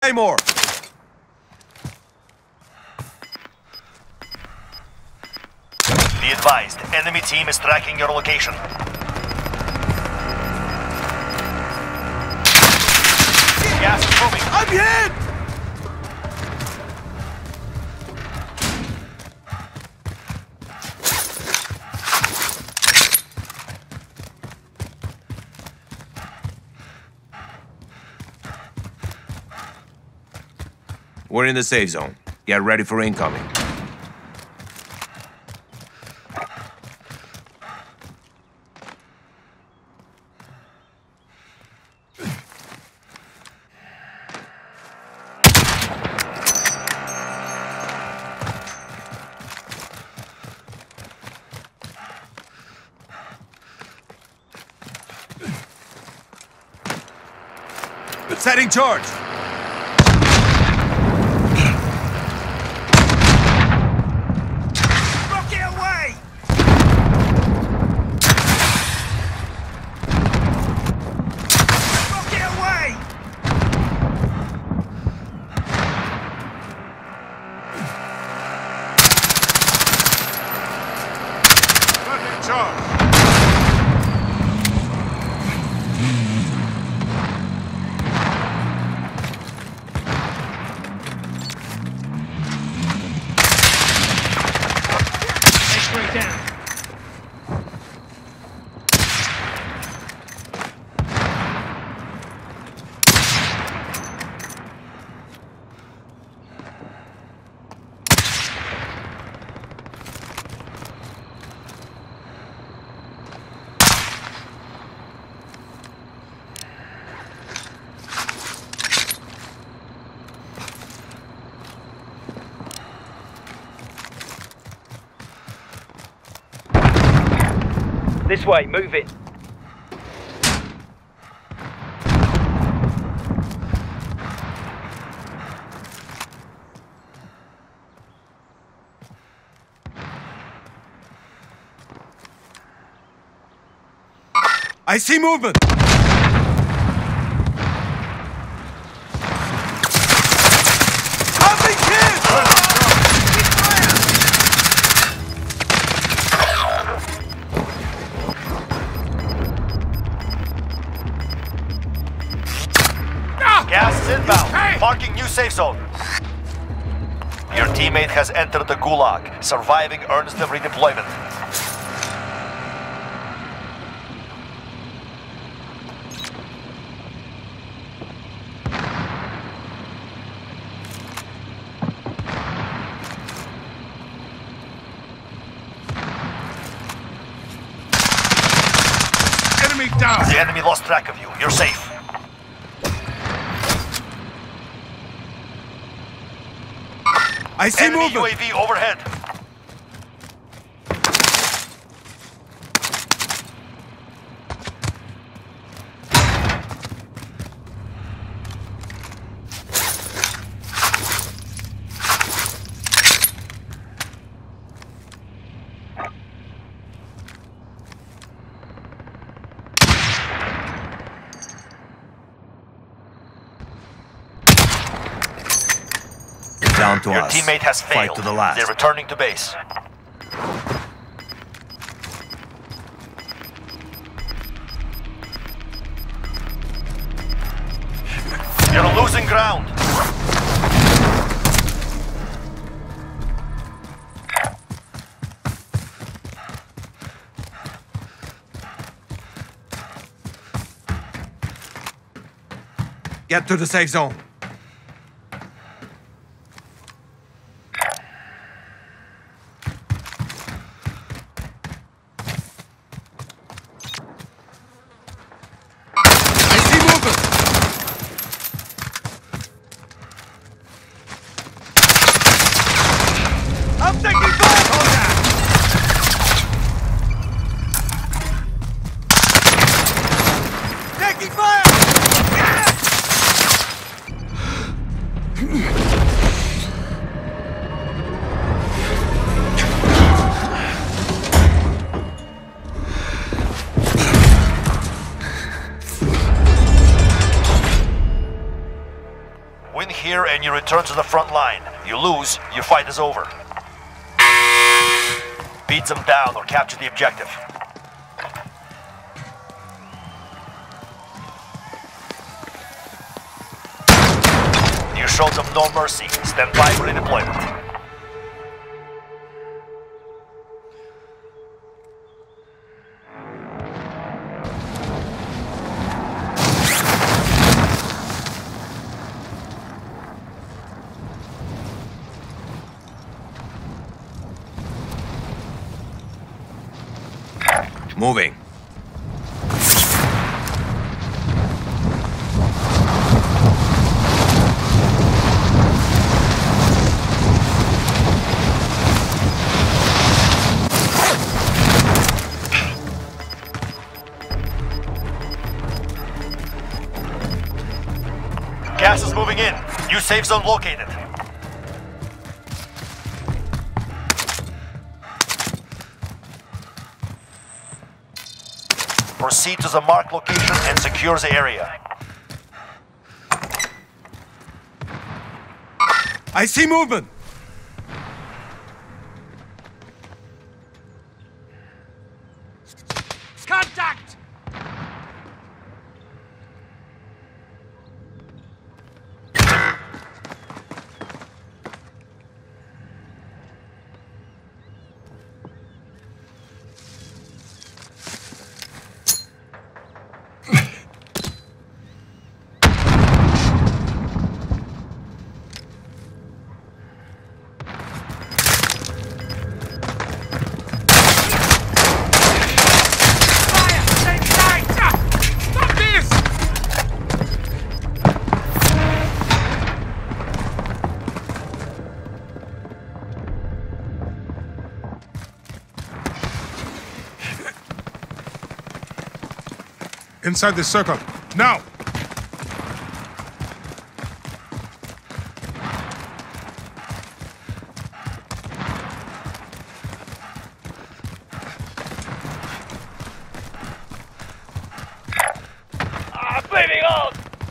More. Be advised, enemy team is tracking your location. Gas is moving. I'm hit! We're in the safe zone. Get ready for incoming. Setting charge! This way, move it. I see movement! Gas is inbound. Marking new safe zone. Your teammate has entered the Gulag. Surviving earns the redeployment. Enemy down! The enemy lost track of you. You're safe. I see Enemy movement! UAV overhead. Down to Your us. teammate has Fight failed. to the last. They're returning to base. You're losing ground. Get to the safe zone. here and you return to the front line. You lose, your fight is over. Beat them down or capture the objective. You showed them no mercy. Stand by for redeployment. Moving. Gas is moving in. New safe zone located. Proceed to the marked location and secure the area. I see movement. Contact! Inside the circle. Now! Bleeding out!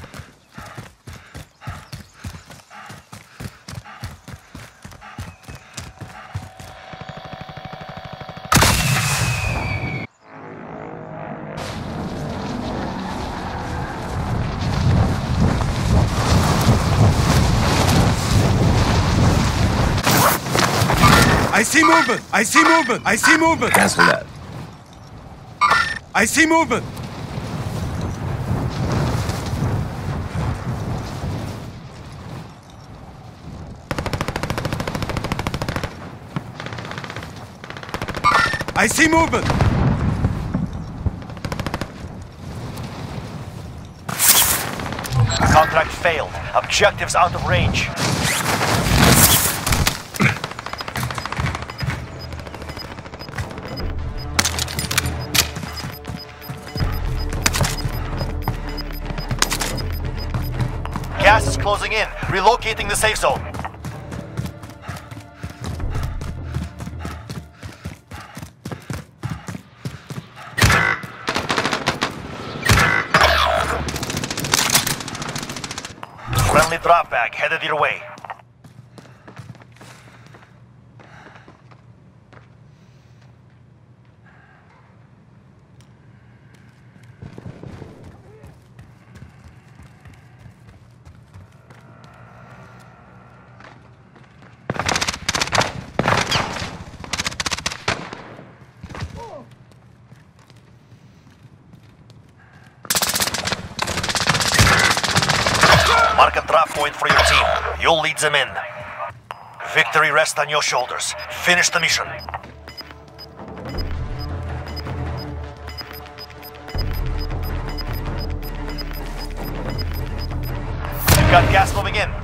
I see movement! I see movement! I see movement! Cancel that. I see movement! I see movement! Contract failed. Objectives out of range. Gas is closing in. Relocating the safe zone. Friendly drop bag headed your way. Mark a drop point for your team. You'll lead them in. Victory rests on your shoulders. Finish the mission. You've got gas moving in.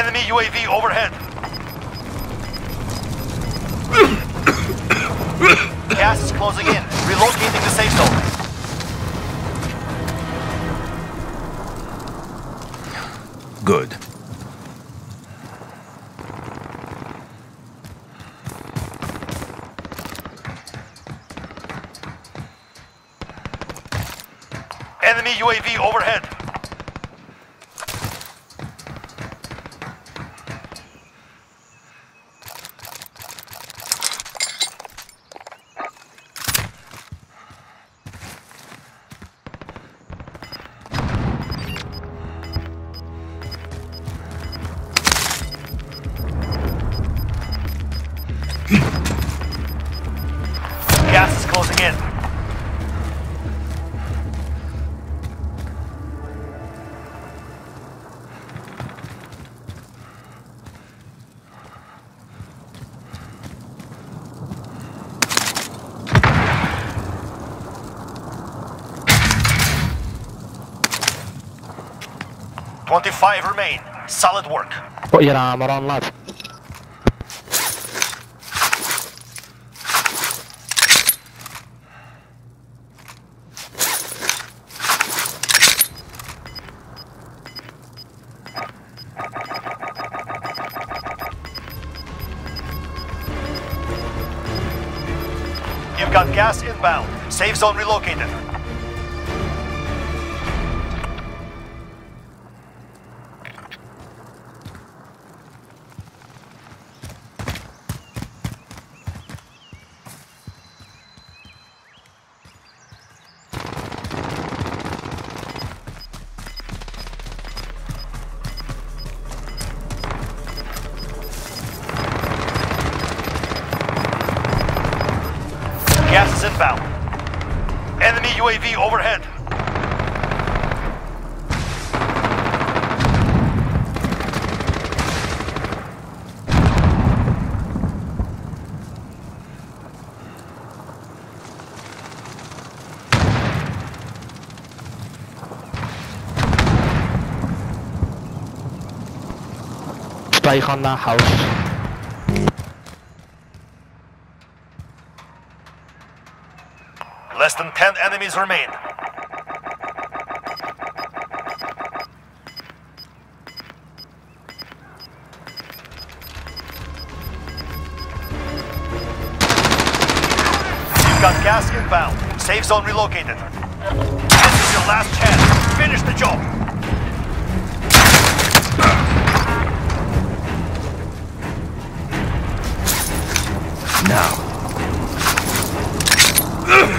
Enemy UAV overhead. Gas is closing in. Relocating the safe zone. Good. Enemy UAV overhead. Gas is closing in. "25 remain. Solid work." Put your armor on, lad. You've got gas inbound. Safe zone relocated. Gas is inbound. Enemy UAV overhead. Strike on that house. Less than 10 enemies remain. You've got gas inbound. Safe zone relocated. This is your last chance. Finish the job. Now.